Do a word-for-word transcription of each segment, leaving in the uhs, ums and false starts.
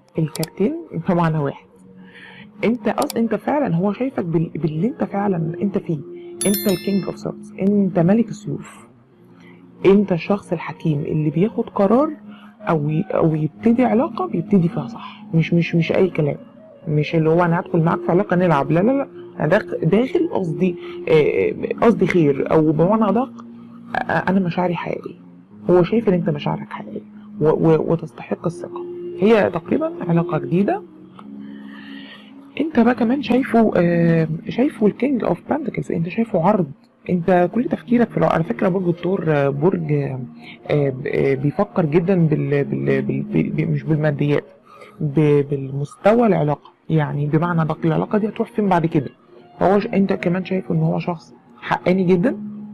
الكارتين بمعنى واحد. انت اصلا انت فعلا هو شايفك بال... باللي انت فعلا انت فيه. انت الكينج اوف سورتس، انت ملك السيوف، انت الشخص الحكيم اللي بياخد قرار او ي... او يبتدي علاقه بيبتدي فيها صح، مش مش مش اي كلام، مش اللي هو انا هدخل معاك في علاقه نلعب، لا لا لا، انا داخل داخل قصدي آه، قصدي خير، او بمعنى ادق آه، انا مشاعري حقيقيه. هو شايف ان انت مشاعرك حقيقيه و... و... وتستحق الثقه. هي تقريبا علاقه جديده. انت بقى كمان شايفه آه شايفه الكينج اوف بانتكلز، انت شايفه عرض. انت كل تفكيرك في الع- على فكره برج الثور آه، برج آه آه، بيفكر جدا بال, بال, بال, بال مش بالماديات، ب- بالمستوى العلاقه، يعني بمعنى بقى العلاقه دي هتروح فين بعد كده. فهو ش- انت كمان شايفه ان هو شخص حقاني جدا،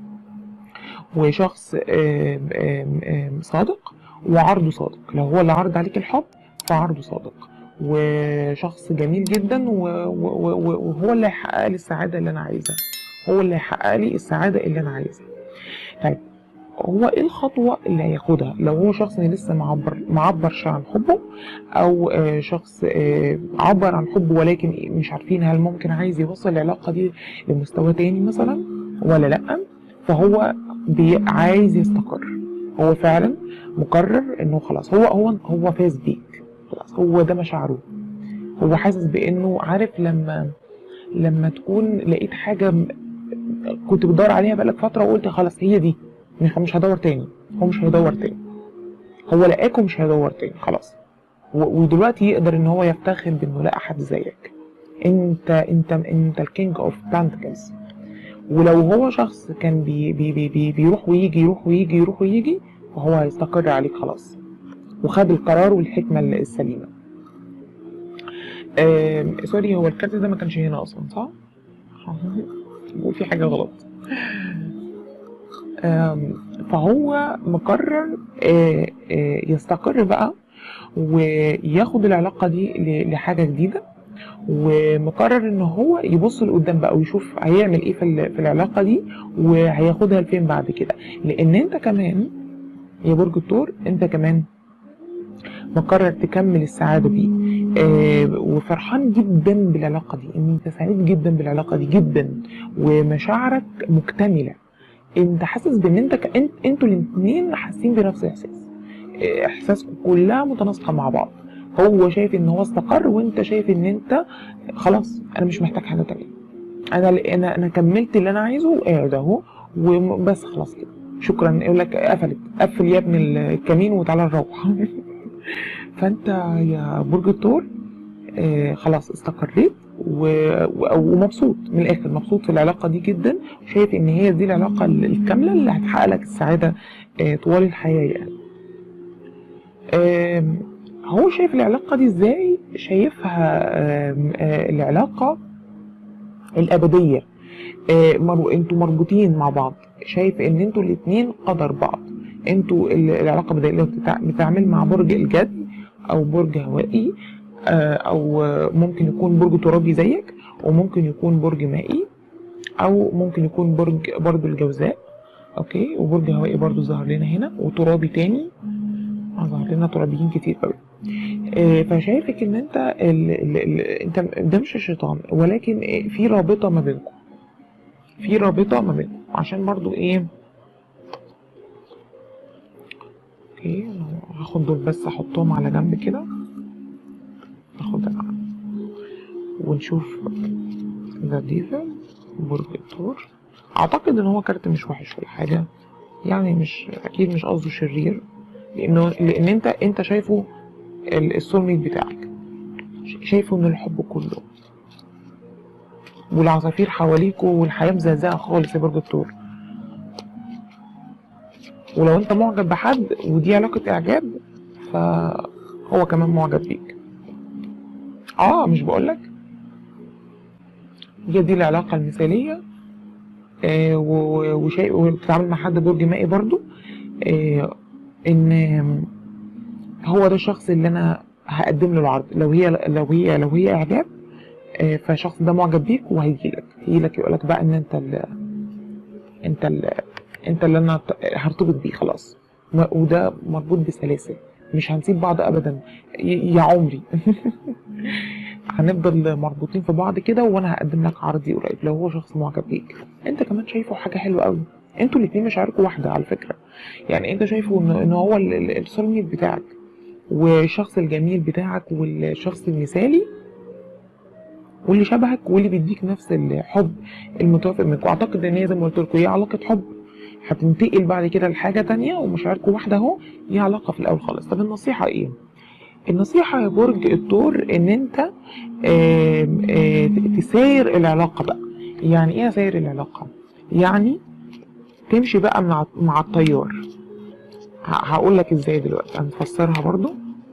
وشخص آم، آم، آم، صادق، وعرضه صادق. لو هو اللي عرض عليك الحب فعرضه صادق، وشخص جميل جدا و- و- و- وهو اللي هيحقق لي السعادة اللي أنا عايزها، هو اللي هيحقق لي السعادة اللي أنا عايزها. طيب هو ايه الخطوة اللي هياخدها لو هو شخص لسه معبر معبرش عن حبه، او آه، شخص آه، عبر عن حبه ولكن مش عارفين هل ممكن عايز يوصل العلاقة دي لمستوى تاني مثلا ولا لأ. فهو بي- عايز يستقر، هو فعلا مقرر انه خلاص هو هو هو فاز بيك، خلاص هو ده مشاعره. هو حاسس بانه عارف لما لما تكون لقيت حاجة م- كنت بتدور عليها بقالك فترة وقلت خلاص هي دي، مش مش هدور تاني. هو مش هيدور تاني، هو لقاك ومش هيدور تاني خلاص. و- ودلوقتي يقدر ان هو يفتخر بانه لقى حد زيك. انت انت انت الكينج اوف بانتكلز. ولو هو شخص كان بي بي بي بي بيروح ويجي يروح ويجي يروح ويجي، فهو هيستقر عليك خلاص، وخد القرار والحكمة السليمة. آم، سوري، هو الكارت ده ما كانش هنا اصلا صح؟ بقول في حاجة غلط. آم، فهو مقرر آه، آه، يستقر بقى وياخد العلاقة دي ل- لحاجة جديدة، ومقرر ان هو يبص لقدام بقى ويشوف هيعمل ايه في ال- في العلاقة دي وهياخدها لفين بعد كده. لان انت كمان يا برج الثور انت كمان مقرر تكمل السعادة دي، آه وفرحان جدا بالعلاقة دي، ان انت سعيد جدا بالعلاقة دي جدا، ومشاعرك مكتملة. انت حاسس بان انت ك... انت انتوا الاثنين حاسين بنفس الاحساس، آه، احساسكم كلها متناسقة مع بعض. هو شايف ان هو استقر، وانت شايف ان انت خلاص انا مش محتاج حاجة تانية، انا انا انا كملت اللي انا عايزه وقاعد اهو وبس خلاص كده شكرا. يقول لك قفلت، قفل يا ابن الكمين وتعالى نروح. فانت يا برج الثور آه خلاص استقريت و- و- ومبسوط من الاخر، مبسوط في العلاقه دي جدا، وشايف ان هي دي العلاقه الكامله اللي هتحقق لك السعاده آه طوال الحياه يعني. آم، هو شايف العلاقه دي ازاي؟ شايفها آم، آه العلاقه الابديه. آه، مر... انتوا مربوطين مع بعض، شايف ان انتوا الاتنين قدر بعض. انتوا ال- العلاقة بدأ لو بتتع... بتعمل مع برج الجدي او برج هوائي، آه، او آه، ممكن يكون برج ترابي زيك، وممكن يكون برج مائي، او ممكن يكون برج برضو الجوزاء. اوكي، وبرج هوائي برضو ظهر لنا هنا، وترابي تاني ظهر لنا، ترابيين كتير قوي. آه، فشايفك ان انت ال... ال... ال... انت ده مش الشيطان، ولكن آه، في رابطة ما بينكم، في رابطة ما بينكم. عشان برضو ايه، اوكي انا هاخد دول بس احطهم على جنب كده، ناخد انا ونشوف ذا ديفل برج الثور. اعتقد ان هو كارت مش وحش ولا حاجة، يعني مش اكيد مش قصده شرير، لانه لان انت انت شايفه ال- السول ميت بتاعك، شايفه من الحب كله، والعصافير حواليكوا والحياة مزهزهة خالص يا برج الثور. ولو انت معجب بحد ودي علاقة اعجاب، فهو كمان معجب بيك. اه مش بقولك هي دي العلاقة المثالية. آه و- وشيء وبتتعامل مع حد برج مائي برضو، آه ان هو ده الشخص اللي انا هقدم له العرض. لو هي لو هي لو هي اعجاب، آه فالشخص ده معجب بيك وهيجيلك هيجيلك يقولك بقى ان انت ال انت ال انت اللي انا هرتبط بيه خلاص. و- وده مربوط بسلاسل، مش هنسيب بعض ابدا يا عمري. هنفضل مربوطين في بعض كده، وانا هقدم لك عرضي قريب لو هو شخص معجب بيك، انت كمان شايفه حاجه حلوه قوي. انتوا الاتنين مشاعركم واحده على فكره، يعني انت شايفه ان ان هو السول ميت بتاعك والشخص الجميل بتاعك والشخص المثالي واللي شبهك واللي بيديك نفس الحب المتوافق منكم. اعتقد ان هي زي ما قلت لكم هي علاقه حب هتنتقل بعد كده لحاجه تانية، ومشاعركم واحده اهو، هي علاقه في الاول خالص. طب النصيحه ايه؟ النصيحه يا برج الثور ان انت آم، آم، تساير العلاقه بقى. يعني ايه اساير العلاقه؟ يعني تمشي بقى مع مع التيار. هقول لك ازاي دلوقتي، هنفسرها برضو.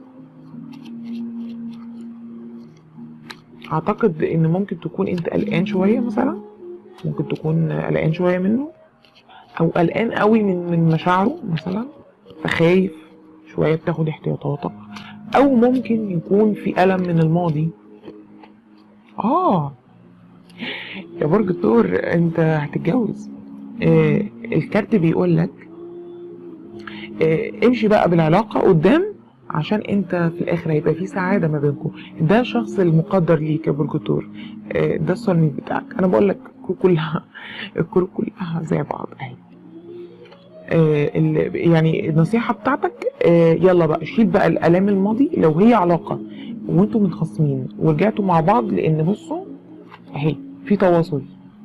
اعتقد ان ممكن تكون انت قلقان شويه مثلا، ممكن تكون قلقان شويه منه، او قلقان قوي من من مشاعره مثلا، فخايف شويه بتاخد احتياطاتك، او ممكن يكون في الم من الماضي. اه يا برج الثور انت هتتجوز. آه الكارت بيقول لك آه امشي بقى بالعلاقه قدام، عشان انت في الاخر هيبقى في سعاده ما بينكم. ده الشخص المقدر ليك يا برج الثور، آه ده الصالميت بتاعك. انا بقول لك كلها الكروت كلها زي بعض اهي. آه يعني النصيحه بتاعتك آه يلا بقى شيل بقى الالام الماضي لو هي علاقه وانتوا متخاصمين ورجعتوا مع بعض، لان بصوا اهي في تواصل،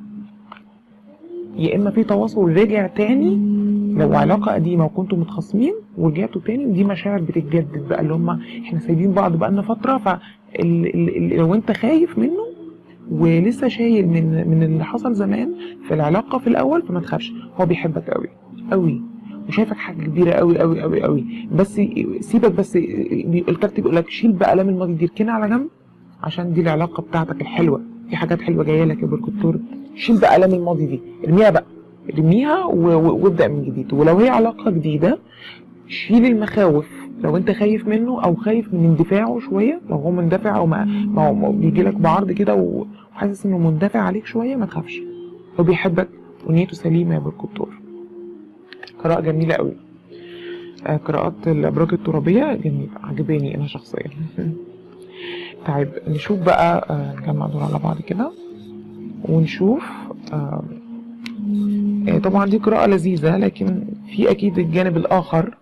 يا اما في تواصل رجع تاني لو علاقه قديمه وكنتوا متخاصمين ورجعتوا تاني، ودي مشاعر بتتجدد بقى، اللي هم احنا سايبين بعض بقالنا فتره، ف لو انت خايف منه ولسه شايل من من اللي حصل زمان في العلاقه في الاول، فما تخافش، هو بيحبك قوي قوي وشايفك حاجه كبيره قوي قوي قوي قوي. بس سيبك، بس الكارت بيقول لك شيل بقى الام الماضي دي، اركنها على جنب، عشان دي العلاقه بتاعتك الحلوه، في حاجات حلوه جايه لك يا برج الثور. شيل بقى الام الماضي دي، ارميها بقى، ارميها وابدا من جديد. ولو هي علاقه جديده شيل المخاوف، لو انت خايف منه او خايف من اندفاعه شويه، لو هو مندفع او ما, ما هو بيجي لك بعرض كده وحاسس انه مندفع عليك شويه، ما تخافش، هو بيحبك ونيته سليمه يا برج الثور. قراءه جميله قوي. آه قراءات الابراج الترابيه جميله، عجباني انا شخصيا. طيب نشوف بقى، آه نجمع دول على بعض كده ونشوف. آه آه طبعا دي قراءه لذيذه، لكن في اكيد الجانب الاخر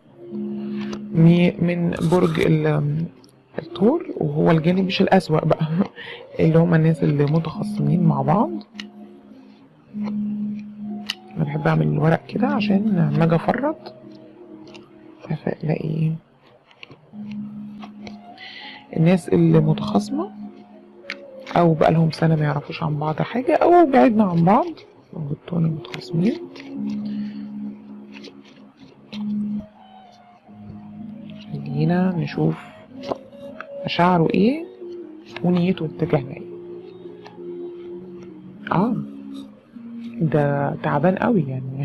من برج الثور، وهو الجانب مش الأسوأ بقى، اللي هم الناس اللي متخاصمين مع بعض. انا بحب اعمل الورق كده عشان لما اجي افرط الاقي الناس اللي متخاصمه او بقى لهم سنه ما يعرفوش عن بعض حاجه، او بعدنا عن بعض وبالتالي متخاصمين. خلينا نشوف مشاعره ايه ونيته اتجاهنا ايه. اه ده تعبان قوي يعني.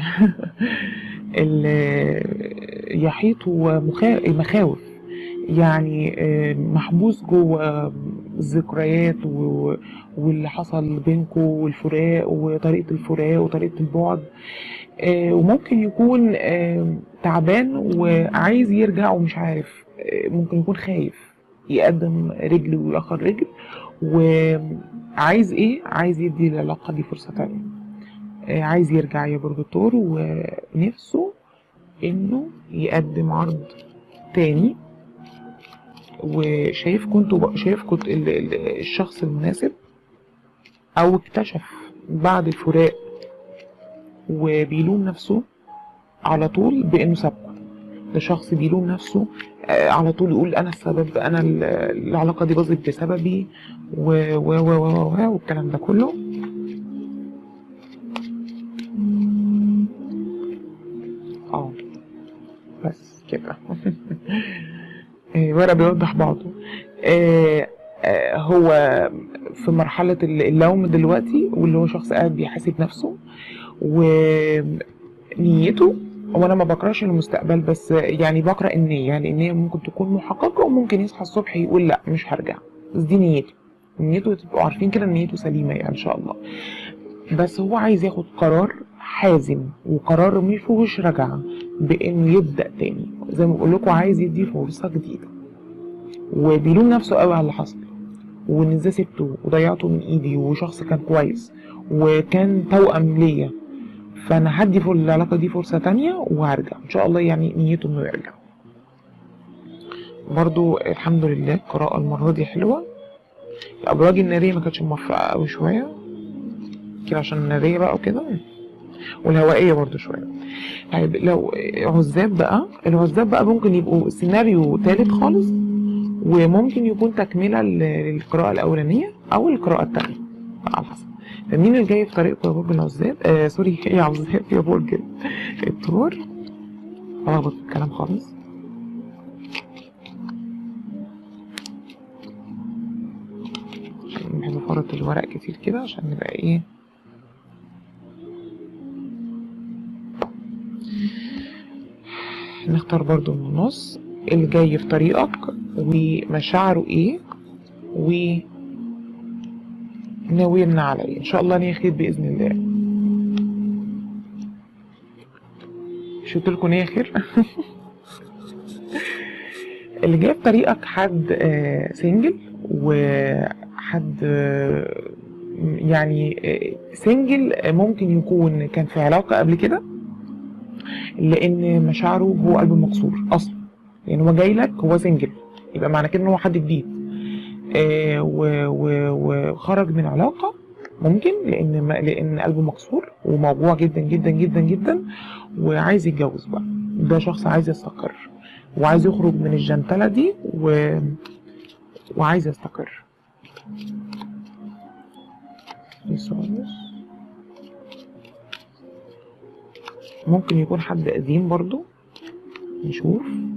اللي يحيطه مخاوف، يعني محبوس جوه الذكريات واللي حصل بينكم والفراق وطريقة الفراق وطريقة البعد، وممكن يكون تعبان وعايز يرجع ومش عارف، ممكن يكون خايف يقدم رجل ويأخر رجل، وعايز ايه؟ عايز يدي العلاقة دي فرصة تانية، عايز يرجع يا برج الثور، ونفسه انه يقدم عرض تاني، وشايف كنت شايف كنت الشخص المناسب، او اكتشف بعد الفراق وبيلوم نفسه على طول بانه سابقه. ده شخص بيلوم نفسه على طول، يقول انا السبب، انا العلاقه دي باظت بسببي و و و والكلام ده كله. اه بس كده. ورق بيوضح بعضه. آه آه هو في مرحلة اللوم دلوقتي، واللي هو شخص قاعد بيحاسب نفسه ونيته. وانا ما بقراش المستقبل، بس يعني بقرا النية، يعني النية ممكن تكون محققة، وممكن يصحى الصبح يقول لا مش هرجع، بس دي نيته. نيته تبقوا عارفين كده، نيته سليمة يعني ان شاء الله. بس هو عايز ياخد قرار حازم وقرار مفيهوش رجعة بانه يبدأ تاني، زي ما بقول لكم عايز يدي فرصة جديدة، وبيلوم نفسه قوي على اللي حصل، وان ازاي سبته وضيعته من ايدي، وشخص كان كويس وكان توأم ليا، فانا هدي في العلاقة دي فرصة تانية وهرجع ان شاء الله. يعني نيته انه يرجع. برضو الحمد لله القراءة المرة دي حلوة. الابراج النارية ما كانتش موفقة قوي شوية كده عشان النارية بقى وكده، والهوائية برضو شوية. طيب لو عزاب بقى، العزاب بقى ممكن يبقوا سيناريو تالت خالص، وممكن يكون تكملة للقراءة الأولانية أو القراءة التانية على حسب. فمين اللي جاي في طريقكم يا برج العزاب؟ آه سوري يا عزاب يا برج الثور. هلخبط الكلام خالص. عشان بحب افرط الورق كتير كده عشان نبقى ايه. نختار برضو من النص اللي جاي في طريقك ومشاعره ايه وناوينا عليه ان شاء الله نية خير باذن الله. مش قلت لكم نية خير؟ اللي جاي في طريقك حد آه سنجل، وحد آه يعني آه سنجل ممكن يكون كان في علاقة قبل كده، لان مشاعره هو قلب مكسور اصلا. يعني هو جاي لك هو سنجل، يبقى معنى كده ان هو حد جديد آه وخرج من علاقة ممكن لان لان قلبه مكسور وموجوع جدا جدا جدا جدا، وعايز يتجوز بقى. ده شخص عايز يستقر وعايز يخرج من الجنتلة دي و... وعايز يستقر. ممكن يكون حد قديم برضو. نشوف.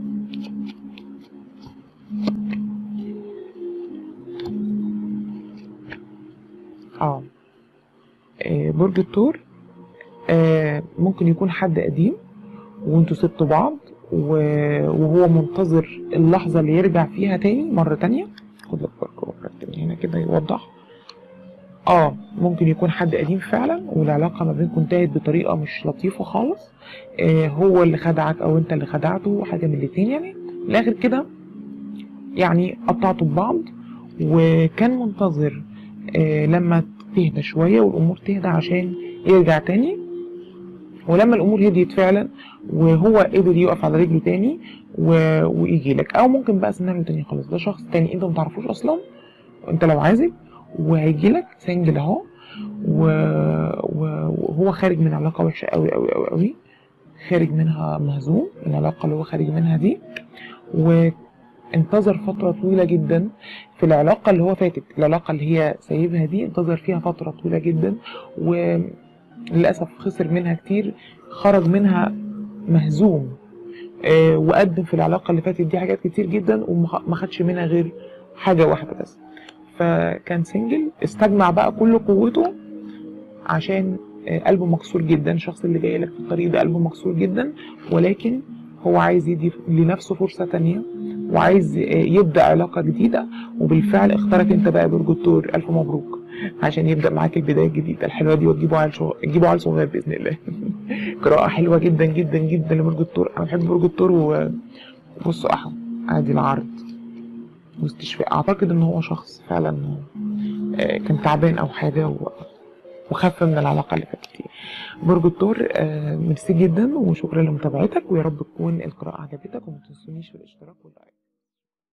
اه برج الثور آه ممكن يكون حد قديم وانتوا سبتوا بعض وهو منتظر اللحظة اللي يرجع فيها تاني مرة تانية. خد لك برج هنا كده يوضح. اه ممكن يكون حد قديم فعلا والعلاقة ما بينكم انتهت بطريقة مش لطيفة خالص. آه هو اللي خدعك او انت اللي خدعته، حاجة من الاتنين يعني. في الاخر كده يعني قطعتوا ببعض، وكان منتظر آه لما تهدى شوية والامور تهدى عشان يرجع تاني. ولما الامور هديت فعلا وهو قدر يقف على رجله تاني و... ويجي لك. او ممكن بقى سيناريو تاني خالص، ده شخص تاني انت متعرفوش اصلا انت لو عازب، وهيجي لك سنجل اهو وهو خارج من علاقه وحشه قوي قوي قوي قوي، خارج منها مهزوم العلاقه اللي هو خارج منها دي، وانتظر فتره طويله جدا في العلاقه اللي هو فاتت. العلاقه اللي هي سايبها دي انتظر فيها فتره طويله جدا وللاسف خسر منها كتير، خرج منها مهزوم. آه وقدم في العلاقه اللي فاتت دي حاجات كتير جدا وما خدش منها غير حاجه واحده بس. فكان سنجل استجمع بقى كل قوته عشان قلبه مكسور جدا. الشخص اللي جاي لك في الطريق ده قلبه مكسور جدا، ولكن هو عايز يدي لنفسه فرصة تانية وعايز يبدأ علاقة جديدة. وبالفعل اختارك انت بقى برج الثور. الف مبروك عشان يبدأ معاك البداية الجديدة الحلوة دي، وتجيبوا عيل شغل تجيبوا عيل صغير بإذن الله. قراءة حلوة جدا جدا جدا لبرج الثور. انا بحب برج الثور. وبصوا احد عادي العرض واستشفاء. اعتقد ان هو شخص فعلا كان تعبان او حاجه وخف من العلاقه اللي فاتت دي. برج الثور ميرسي جدا وشكرا لمتابعتك، ويا رب تكون القراءه عجبتك، وما تنسونيش في الاشتراك واللايك.